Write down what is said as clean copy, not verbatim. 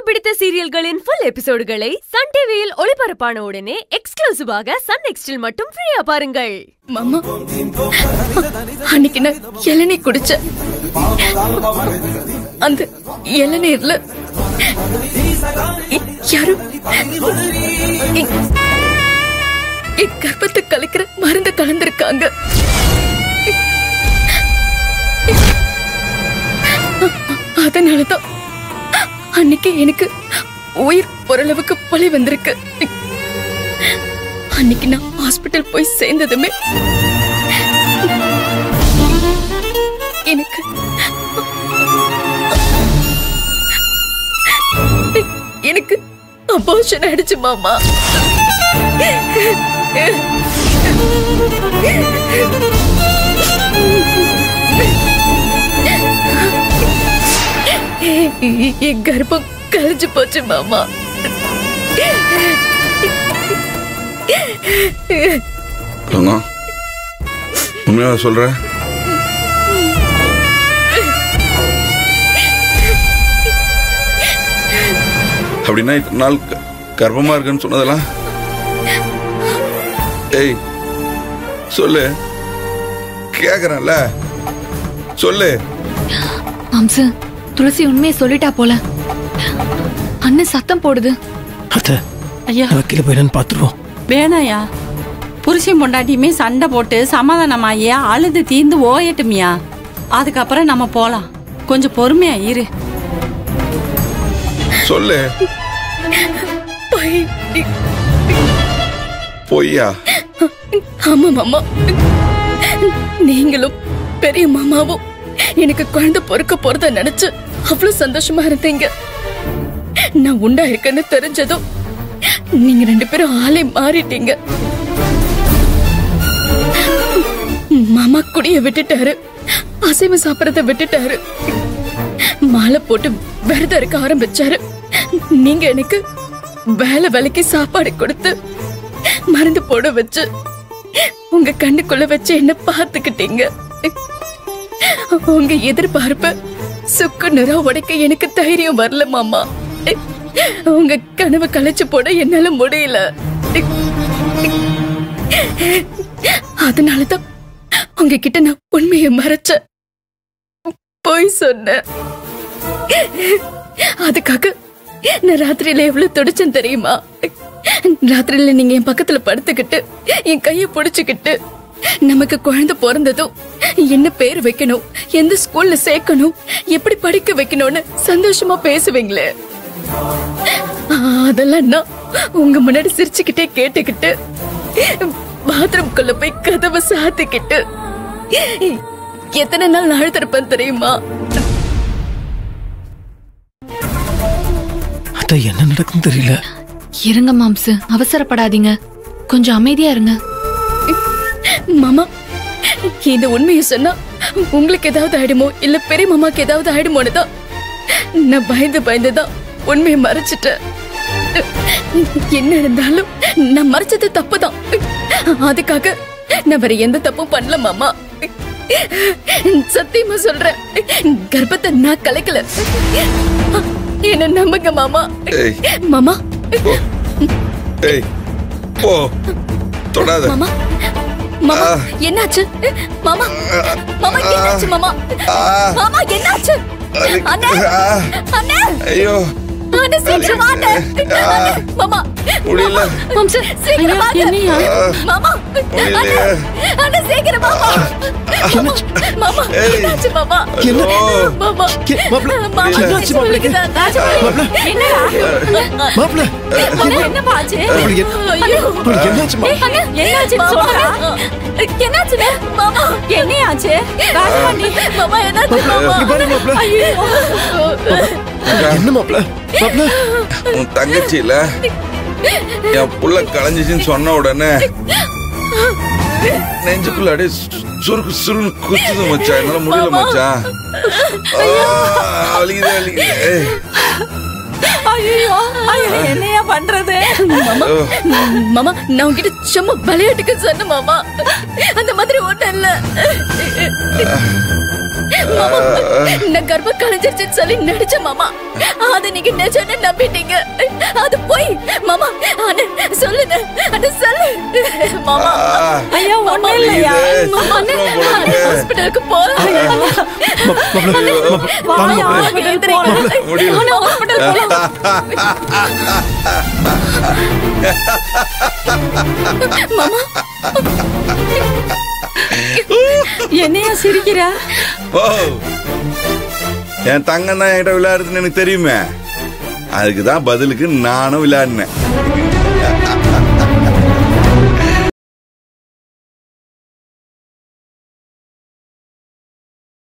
பிடித்த சீரியல்களின் full எபிசோடுகளை Sun டிவியில் ஒளிபரப்பான உடனே எக்ஸ்க்ளூசிவாக சன் நெக்ஸ்டில் மட்டும் ஃப்ரீயா பாருங்கள். மாமா, அன்னைக்கு நான் இளநீர் குடிச்ச அந்த இளநீர்ல யாரும் என் கர்ப்பத்தை கலக்கிற மருந்து கலந்திருக்காங்க. அதனாலதான் அன்னைக்கு எனக்கு உயிர் ஓரளவுக்கு பழி வந்திருக்கு. அன்னைக்கு நான் ஹாஸ்பிட்டல் போய் சேர்ந்ததுமே எனக்கு அபார்ஷன் ஆயிடுச்சு மாமா. என் கர்ப்பம் கலைஞ்சு போச்சு மாமா. உண்மையா சொல்ற? அப்படின்னா இத்தனை நாள் கர்ப்பமா இருக்குன்னு சொன்னதெல்லாம் ஏய் சொல்லு, கேக்குறேன்ல, சொல்லு. மாம்சு, துளசி உண்மையை சொல்லிட்டா போல. அண்ணன் சத்தம் போடுது. அத்தை, ஐயா வக்கீல போயிடன்னு பாத்துருவோம். வேணாயா, புருஷன் பொண்டாட்டியுமே சண்டை போட்டு சமாதானமாயா அழுது தீர்ந்து ஓயட்டுமியா, அதுக்கப்புறம் நம்ம போலாம். கொஞ்சம் பொறுமையா இரு. சொல்லு. பொய்யா? ஆமா மாமா, நீங்களும் பெரிய மாமாவும் எனக்கு குழந்தை பொறுக்க போறத நினைச்சு அவ்வளவு சந்தோஷமா இருந்தீங்க. நான் உண்டா இருக்கேன்னு தெரிஞ்சதும் நீங்க ரெண்டு பேரும் ஆளே மாறிட்டீங்க. மாமா குடிய விட்டுட்டாரு, அசைவம் சாப்பிடறத விட்டுட்டாரு, மாலை போட்டு விரதம் இருக்க ஆரம்பிச்சாரு. நீங்க எனக்கு வேலை வேலைக்கு சாப்பாடு கொடுத்து மருந்து போட வச்சு உங்க கண்ணுக்குள்ள வச்சு என்ன பாத்துக்கிட்டீங்க. உங்க எதிர்பார்ப்ப சுக்கு நிறம் உடைக்க எனக்கு தைரியம் வரல மாமா. உங்க கனவு கலைச்சு போட என்னால முடியல. அதனாலதான் உங்ககிட்ட நான் உண்மையை மறைச்ச போய் சொன்ன. அதுக்காக நான் ராத்திரியில எவ்வளவு துடிச்சேன் தெரியுமா? ராத்திரியில நீங்க என் பக்கத்துல படுத்துக்கிட்டு என் கைய புடிச்சுக்கிட்டு நமக்கு குழந்தை பிறந்ததும் என்ன பேர் வைக்கணும், எந்த ஸ்கூல்ல சேர்க்கணும், எப்படி படிக்க வைக்கணும்னு சந்தோஷமா பேசுவீங்களே, அதெல்லாம் நான் உங்க முன்னாடி சிரிச்சுக்கிட்டே கேட்டுக்கிட்டு பாத்ரூம்குள்ள போய் கதவை சாத்திக்கிட்டு எத்தனை நாள் அழுத்திருப்பேன் தெரியுமா? அத்தை, என்ன நடக்கும் தெரியல. இருங்க மாம்சு, அவசரப்படாதீங்க, கொஞ்சம் அமைதியா இருங்க. மாமா, இந்த உண்மையை சொன்னா உங்களுக்கு ஏதாவது ஆயிடுமோ இல்ல பெரிய மாமாக்கு ஏதாவது ஆயிடுமோன்னு தான் நான் பயந்துதான் உண்மையை மறைச்சிட்டேன். என்ன இருந்தாலும் நான் மறைச்சது தப்புதான். அதுக்காக நான் வேற எந்த தப்பும் பண்ணல மாமா. சத்தியமா சொல்றேன், கர்ப்பத்தை நான் கலைக்கல. என்ன நம்புங்க மாமா. மாமா, போ, தொடாத. மாமா, மாமா என்னாச்சு? மாமா, மாமா என்னாச்சு? மாமா, மாமா என்னாச்சு? அண்ணே, அண்ணே, ஐயோ, அண்ணே சீக்கிரம் வாங்க. மாமா, முடியல. மாம்சு சீக்கிரம் வாங்க. மாமா, அண்ணே, அண்ணே சீக்கிரம் மாமா. மாமா என்னாச்சு? மாமா, மாமா, மாமா என்னாச்சு? என்னடா மாப்ள, என்ன பாச்சு? என்னாச்சு? என்னாச்சு சொல்றா? என்னாச்சு மாமா? என்னையாச்சு? ராஜபாண்டி மாமா என்னாச்சு? மாமா, ஐயோ, என்ன மாப்ள? மாப்ள, உன் தங்கச்சி இல்ல என் புள்ள கலைஞ்சிச்சுன்னு சொன்ன உடனே நெஞ்சுக்குள்ள அப்படியே சுருக்கு சுருன்னு குத்துது மச்சான். என்னால முடியல மச்சான். வலிக்குது, வலிக்குது. ஐயோ, என்னையா பண்றது? மாமா, மாமா நான் உங்ககிட்ட சும்மா விளையாட்டுக்கு சொன்ன மாமா, அந்த மாதிரி ஒண்ணும் இல்ல. மாமா நான் கர்ப்பம் கலைஞ்சிருச்சுன்னு சொல்லி நடிச்ச மாமா. அத நீங்க நிஜம்னு நம்பிட்டீங்க. அது போய் மாமா. அண்ணே சொல்லுங்க. அண்ணே சொல்லு மாமா. ஐயா ஒண்ணு இல்லையா ஹாஸ்பிடலுக்கு போலாம். மாமா என்னையா சிரிக்கிற? ஓ என் தங்கம் தான் என்கிட்ட விளையாடுறதுன்னு எனக்கு தெரியுமே. அதுக்குதான் பதிலுக்கு நானும் விளையாடினேன்.